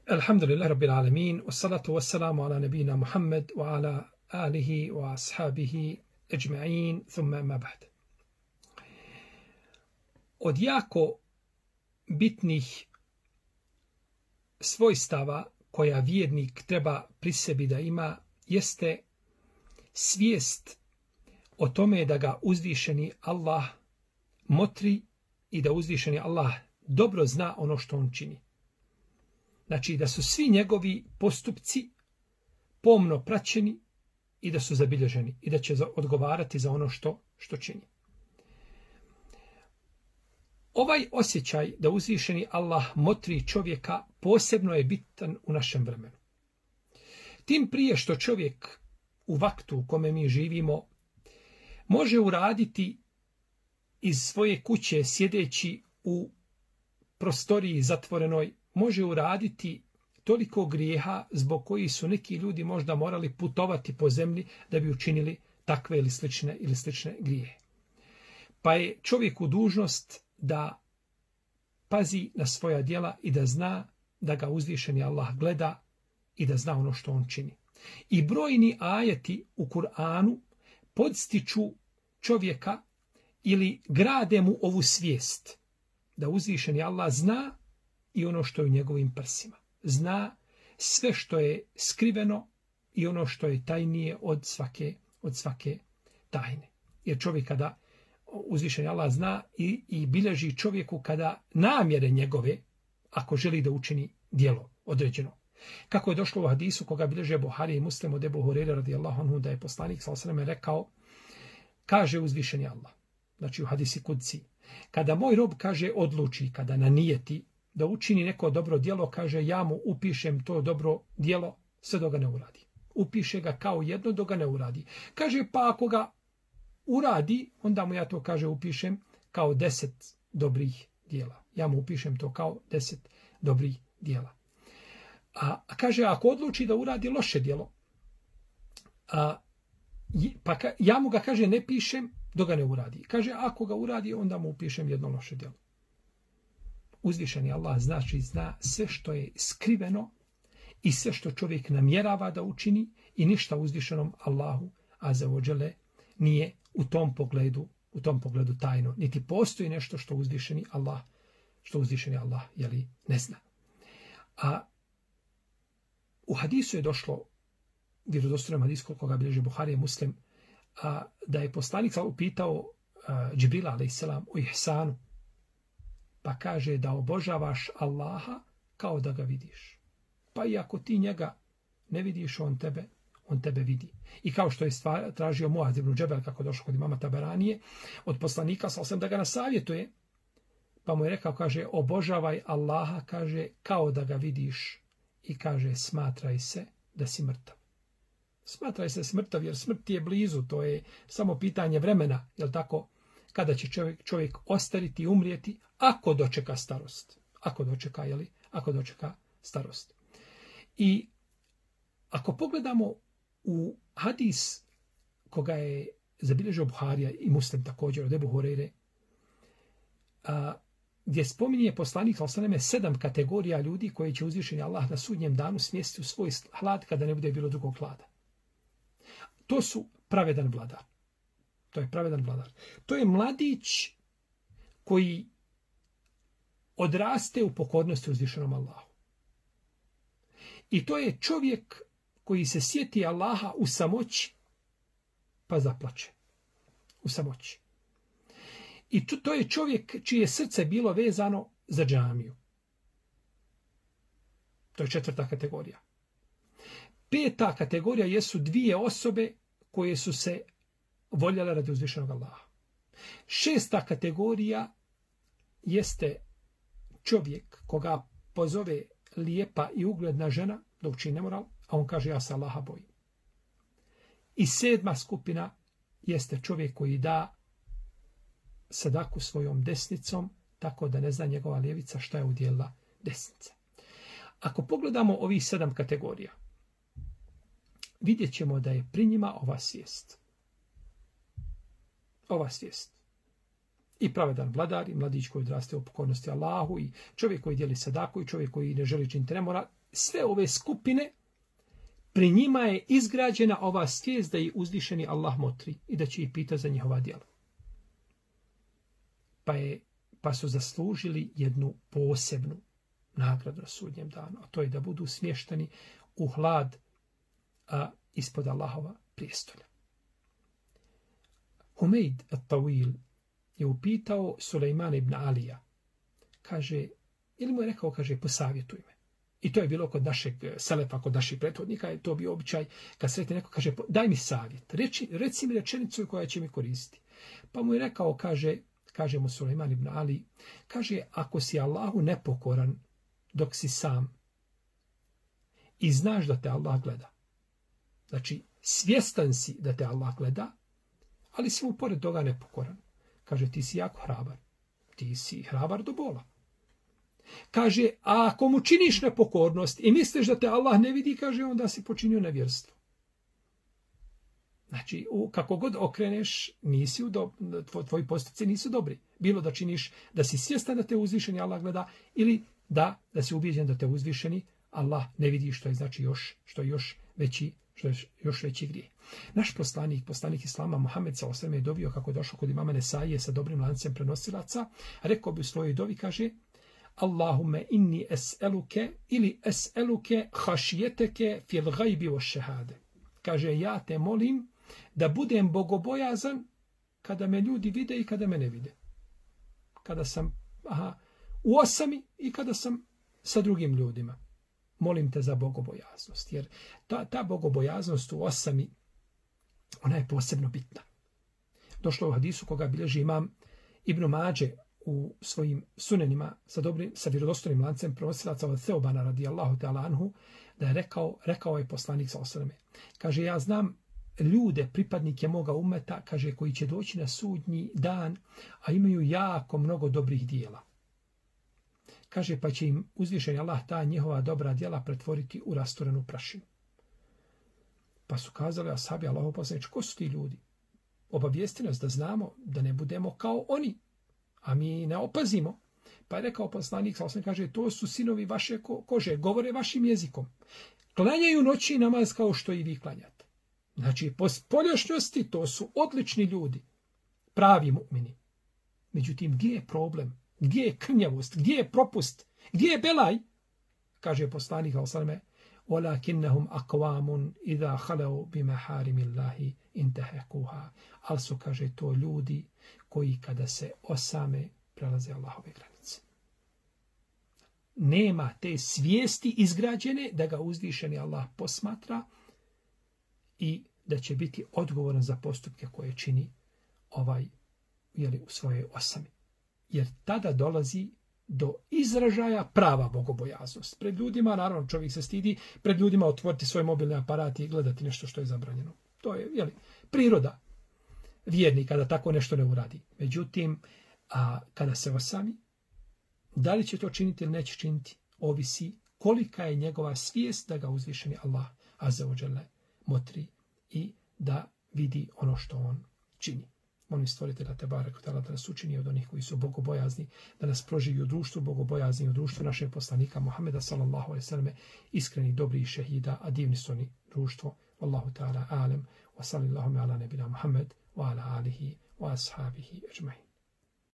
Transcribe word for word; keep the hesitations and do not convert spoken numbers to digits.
Alhamdulillah rabbil alamin, wassalatu wassalamu ala nabina Muhammad wa ala alihi wa ashabihi ajma'in, thumma amma ba'd. Od jako bitnih svojstava koja vjernik treba pri sebi da ima jeste svijest o tome da ga uzvišeni Allah motri i da uzvišeni Allah dobro zna ono što on čini. Znači da su svi njegovi postupci pomno praćeni i da su zabilježeni i da će odgovarati za ono što, što čini. Ovaj osjećaj da uzvišeni Allah motri čovjeka posebno je bitan u našem vremenu. Tim prije što čovjek u vaktu u kome mi živimo može uraditi iz svoje kuće sjedeći u prostoriji zatvorenoj, može uraditi toliko grijeha zbog kojih su neki ljudi možda morali putovati po zemlji da bi učinili takve ili slične ili slične grijehe. Pa je čovjeku dužnost da pazi na svoja djela i da zna da ga uzvišeni Allah gleda i da zna ono što on čini. I brojni ajeti u Kur'anu podstiču čovjeka ili grade mu ovu svijest da uzvišeni Allah zna i ono što je u njegovim prsima. Zna sve što je skriveno i ono što je tajnije od svake, od svake tajne. Jer čovjek kada uzvišeni Allah zna i, i bilježi čovjeku kada namjere njegove, ako želi da učini djelo određeno. Kako je došlo u hadisu koga bilježe Buhari i Muslim od Ebu Hureyre radijallahu anhu da je poslanik sallallahu alejhi ve sellem rekao, kaže uzvišeni Allah, znači u hadisi kudsi, kada moj rob kaže odluči, kada nanijeti da učini neko dobro djelo, kaže ja mu upišem to dobro djelo sve dok ga ne uradi. Upiše ga kao jedno dok ga ne uradi. Kaže pa ako ga uradi, onda mu ja to kaže upišem kao deset dobrih djela. Ja mu upišem to kao deset dobrih djela. A, a kaže ako odluči da uradi loše djelo, a, pa ka, ja mu ga kaže ne pišem dok ga ne uradi. Kaže ako ga uradi, onda mu upišem jedno loše djelo. Uzvišeni Allah znači zna sve što je skriveno i sve što čovjek namjerava da učini i ništa uzvišenom Allahu azza wa dželle nije u tom pogledu, u tom pogledu tajno. Niti postoji nešto što uzvišeni Allah, što uzvišeni Allah jeli, ne zna. A u hadisu je došlo, vjerodostojnom hadisu koga bilježi Buhari i Muslim, a, da je poslanik upitao Džibrila alejselam o ihsanu. Pa kaže da obožavaš Allaha kao da ga vidiš. Pa i ako ti njega ne vidiš, on tebe, on tebe vidi. I kao što je stvar, tražio Muaz ibn Džebel, kako došlo kod imama Taberanije, od poslanika sam da ga nasavjetuje, pa mu je rekao, kaže, obožavaj Allaha, kaže, kao da ga vidiš i kaže, smatraj se da si mrtav. Smatraj se smrtav, jer smrt je blizu, to je samo pitanje vremena, jel tako? Kada će čovjek, čovjek ostariti i umrijeti, ako dočeka starost. Ako dočeka, jeli? Ako dočeka starost. I ako pogledamo u hadis koga je zabilježio Buharija i Muslim također od Ebu Hureyre, a, gdje spominje poslanik sallallahu alejhi ve sellem sedam kategorija ljudi koji će uzvišeni Allah na sudnjem danu smjestiti u svoj hlad kada ne bude bilo drugog hlada. To su pravedan vladar. To je pravedan vladar. To je mladić koji odraste u pokornosti uzvišenom Allahu. I to je čovjek koji se sjeti Allaha u samoći pa zaplače. U samoći. I to, to je čovjek čije srce bilo vezano za džamiju. To je četvrta kategorija. Peta kategorija jesu dvije osobe koje su se voljela radi uzvišenog Allaha. Šesta kategorija jeste čovjek koga pozove lijepa i ugledna žena da učini nemoral, a on kaže ja se Allaha bojim. I sedma skupina jeste čovjek koji da sadaku svojom desnicom tako da ne zna njegova lijevica šta je udjelila desnica. Ako pogledamo ovih sedam kategorija, vidjet ćemo da je pri njima ova svijest. Ova svijest. I pravedan vladar, i mladić koji odraste u pokornosti Allahu, i čovjek koji dijeli sadaku, i čovjek koji ne želi činiti nemoral, sve ove skupine, pri njima je izgrađena ova svijest da ih uzvišeni Allah motri i da će ih pita za njihova djela. Pa, je, pa su zaslužili jednu posebnu nagradu na sudnjem danu, a to je da budu smješteni u hlad a, ispod Allahova prijestolja. Humeid at-Tawil je upitao Sulejman ibn Alija. Kaže, ili mu je rekao, kaže, posavjetuj me. I to je bilo kod našeg selefa, kod naših prethodnika, je to bio običaj, kad sretne neko, kaže, daj mi savjet, reci, reci mi rečenicu koja će mi koristiti. Pa mu je rekao, kaže, kaže mu Sulejman ibn Ali, kaže, ako si Allahu nepokoran dok si sam i znaš da te Allah gleda, znači svjestan si da te Allah gleda, ali si mu pored toga nepokoran. Kaže, ti si jako hrabar. Ti si hrabar do bola. Kaže, a ako mu činiš nepokornost i misliš da te Allah ne vidi, kaže, onda si počinio nevjerstvo. Znači, u, kako god okreneš, nisi u do, tvoj, tvoji postupci nisu dobri. Bilo da činiš, da si svjestan da te uzvišeni Allah gleda, ili da, da si ubijeđen da te uzvišeni Allah ne vidi, što je znači još, što je još veći, što je još veći grijeh. Naš poslanik, poslanik Islama, Muhammed sallallahu alejhi ve sellem je dovio kako je došao kod imama Nesaije sa dobrim lancem prenosilaca, rekao bi u svojoj dovi, kaže, Allahumme inni es'eluke ili es'eluke hašijeteke fil gajbi o šehade. Kaže, ja te molim da budem bogobojazan kada me ljudi vide i kada me ne vide. Kada sam aha, u osami i kada sam sa drugim ljudima. Molim te za bogobojaznost. Jer ta, ta bogobojaznost u osami, ona je posebno bitna. Došlo u hadisu koga bilježi imam Ibn Mađe u svojim sunenima sa dobrim, sa vjerodostojnim lancem prenosilaca od Theobana radijallahu ta'ala anhu, da je rekao, rekao je poslanik sallallahu alejhi ve sellem. Kaže, ja znam ljude, pripadnike moga umeta, kaže, koji će doći na sudnji dan, a imaju jako mnogo dobrih dijela. Kaže, pa će im uzvišeni Allah ta njihova dobra djela pretvoriti u rasturenu prašinu. Pa su kazali ashabi Allahov poslaniče, ko su ti ljudi? Obavijesti nas da znamo da ne budemo kao oni, a mi ne opazimo. Pa je rekao poslanik, kaže, to su sinovi vaše ko- kože, govore vašim jezikom. Klanjaju noći namaz kao što i vi klanjate. Znači, po spoljašnjosti to su odlični ljudi, pravi mu'mini. Međutim, gdje je problem? Gdje je krnjavost? Gdje je propust? Gdje je belaj? Kaže poslanik, وَلَكِنَّهُمْ أَقْوَامٌ إِذَا خَلَوْا بِمَحَارِمِ اللَّهِ إِنْتَهَكُوهَا. Ali su, kaže, to ljudi koji kada se osame prelaze Allahove granice. Nema te svijesti izgrađene da ga uzvišeni Allah posmatra i da će biti odgovoran za postupke koje čini ovaj, jeli, u svojoj osami. Jer tada dolazi do izražaja prava bogobojaznost. Pred ljudima, naravno, čovjek se stidi, pred ljudima otvoriti svoj mobilni aparat i gledati nešto što je zabranjeno. To je, jeli, priroda vjernika da tako nešto ne uradi. Međutim, a kada se osami, da li će to činiti ili neće činiti, ovisi kolika je njegova svijest da ga uzvišeni Allah azza wa jalla motri i da vidi ono što on čini. Molim stvoritelja te barek da nas učini od onih koji su bogobojazni, da nas proživi u društvu bogobojazni, u društvu našeg poslanika Muhameda sallallahu alejhi ve selleme, iskreni, dobri šehida, a divni su oni društvo. Wallahu ta'ala alem, wa sallallahu ala nebina Muhammed, wa ala alihi, wa ashabihi ajma'in.